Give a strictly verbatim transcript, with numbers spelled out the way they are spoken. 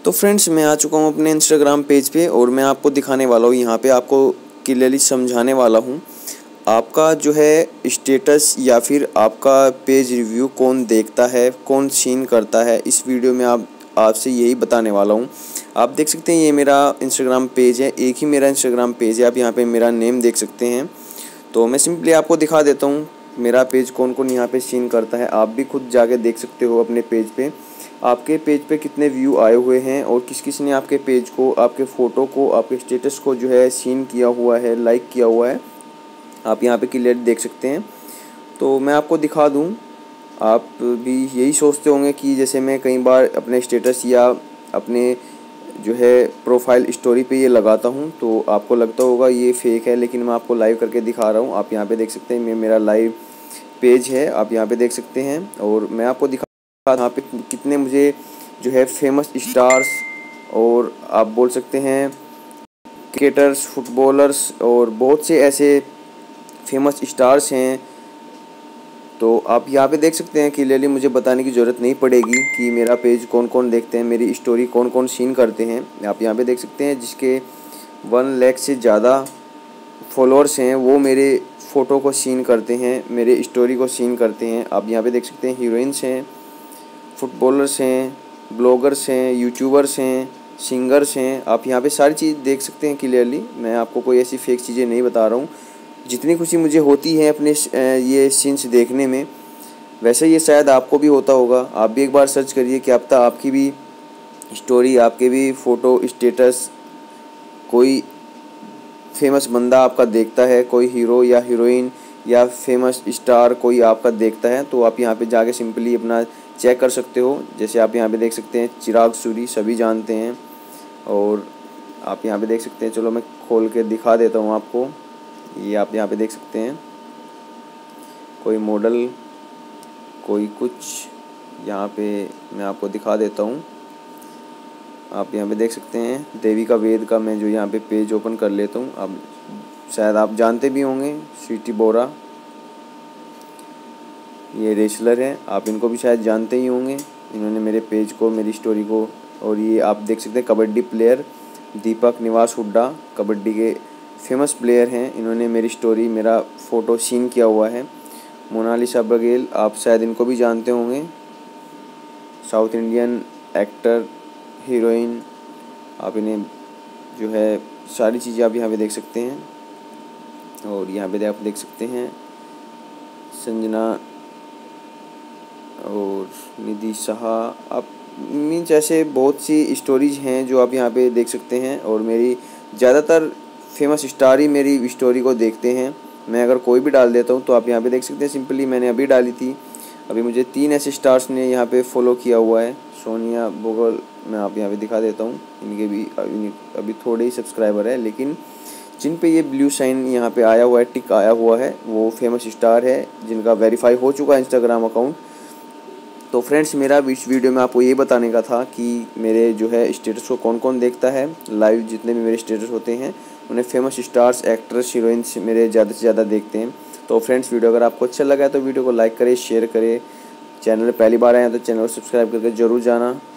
तो फ्रेंड्स मैं आ चुका हूँ अपने इंस्टाग्राम पेज पे और मैं आपको दिखाने वाला हूँ, यहाँ पे आपको क्लियरली समझाने वाला हूँ आपका जो है स्टेटस या फिर आपका पेज रिव्यू कौन देखता है, कौन सीन करता है। इस वीडियो में आप आपसे यही बताने वाला हूँ। आप देख सकते हैं ये मेरा इंस्टाग्राम पेज है, एक ही मेरा इंस्टाग्राम पेज है। आप यहाँ पे मेरा नेम देख सकते हैं। तो मैं सिंपली आपको दिखा देता हूँ मेरा पेज कौन कौन यहाँ पे सीन करता है। आप भी खुद जाके देख सकते हो अपने पेज पे आपके पेज पे कितने व्यू आए हुए हैं और किस किस ने आपके पेज को, आपके फ़ोटो को, आपके स्टेटस को जो है सीन किया हुआ है, लाइक किया हुआ है। आप यहाँ पे क्लियर देख सकते हैं। तो मैं आपको दिखा दूँ, आप भी यही सोचते होंगे कि जैसे मैं कई बार अपने स्टेटस या अपने जो है प्रोफाइल स्टोरी पे ये लगाता हूँ तो आपको लगता होगा ये फेक है, लेकिन मैं आपको लाइव करके दिखा रहा हूँ। आप यहाँ पे देख सकते हैं, मैं मेरा लाइव पेज है, आप यहाँ पे देख सकते हैं। और मैं आपको दिखा यहाँ पे कितने मुझे जो है फेमस स्टार्स और आप बोल सकते हैं क्रिकेटर्स, फुटबॉलर्स और बहुत से ऐसे फेमस स्टार्स हैं। तो आप यहाँ पे देख सकते हैं क्लियरली, मुझे बताने की ज़रूरत नहीं पड़ेगी कि मेरा पेज कौन कौन देखते हैं, मेरी स्टोरी कौन कौन सीन करते हैं। आप यहाँ पे देख सकते हैं जिसके वन लाख से ज़्यादा फॉलोअर्स हैं वो मेरे फ़ोटो को सीन करते हैं, मेरे स्टोरी को सीन करते हैं। आप यहाँ पे देख सकते हैं हीरोइंस हैं, फुटबॉलर्स हैं, ब्लॉगर्स हैं, यूट्यूबर्स हैं, सिंगर्स हैं। आप यहाँ पे सारी चीज़ देख सकते हैं क्लियरली। मैं आपको कोई ऐसी फेक चीज़ें नहीं बता रहा हूँ। जितनी खुशी मुझे होती है अपने ये सीन्स देखने में, वैसे ये शायद आपको भी होता होगा। आप भी एक बार सर्च करिए कि अब तक आपकी भी स्टोरी, आपके भी फ़ोटो स्टेटस कोई फेमस बंदा आपका देखता है, कोई हीरो या हीरोइन या फेमस स्टार कोई आपका देखता है। तो आप यहाँ पे जाके सिंपली अपना चेक कर सकते हो। जैसे आप यहाँ पे देख सकते हैं चिराग सूरी, सभी जानते हैं। और आप यहाँ पे देख सकते हैं, चलो मैं खोल के दिखा देता हूँ आपको। ये आप यहाँ पे देख सकते हैं कोई मॉडल, कोई कुछ, यहाँ पे मैं आपको दिखा देता हूँ। आप यहाँ पे देख सकते हैं देविका वेद का मैं जो यहाँ पे पेज ओपन कर लेता हूँ। अब शायद आप जानते भी होंगे, स्वीटी बोरा, ये रेसलर हैं, आप इनको भी शायद जानते ही होंगे। इन्होंने मेरे पेज को, मेरी स्टोरी को, और ये आप देख सकते हैं कबड्डी प्लेयर दीपक निवास हुड्डा, कबड्डी के फेमस प्लेयर हैं। इन्होंने मेरी स्टोरी, मेरा फ़ोटो सीन किया हुआ है। मोनालिसा बघेल, आप शायद इनको भी जानते होंगे, साउथ इंडियन एक्टर, हीरोइन। आप इन्हें जो है सारी चीज़ें आप यहाँ पे देख सकते हैं। और यहाँ पे आप देख सकते हैं संजना और निधि शाह। आप मीन्स ऐसे बहुत सी स्टोरीज हैं जो आप यहाँ पे देख सकते हैं। और मेरी ज़्यादातर फेमस स्टार ही मेरी स्टोरी को देखते हैं। मैं अगर कोई भी डाल देता हूँ तो आप यहाँ पे देख सकते हैं, सिंपली मैंने अभी डाली थी, अभी मुझे तीन ऐसे स्टार्स ने यहाँ पे फॉलो किया हुआ है। सोनिया बोगल, मैं आप यहाँ पे दिखा देता हूँ, इनके भी अभी थोड़े ही सब्सक्राइबर है, लेकिन जिन पे ये ब्लू साइन यहाँ पे आया हुआ है, टिक आया हुआ है, वो फेमस स्टार है जिनका वेरीफाई हो चुका है इंस्टाग्राम अकाउंट। तो फ्रेंड्स मेरा इस वीडियो में आपको ये बताने का था कि मेरे जो है स्टेटस को कौन कौन देखता है। लाइव जितने भी मेरे स्टेटस होते हैं उन्हें फेमस स्टार्स, एक्ट्रेस, हीरोइंस मेरे ज़्यादा से ज़्यादा देखते हैं। तो फ्रेंड्स वीडियो अगर आपको अच्छा लगा है तो वीडियो को लाइक करें, शेयर करें। चैनल पहली बार आए हैं तो चैनल को सब्सक्राइब करके ज़रूर जाना।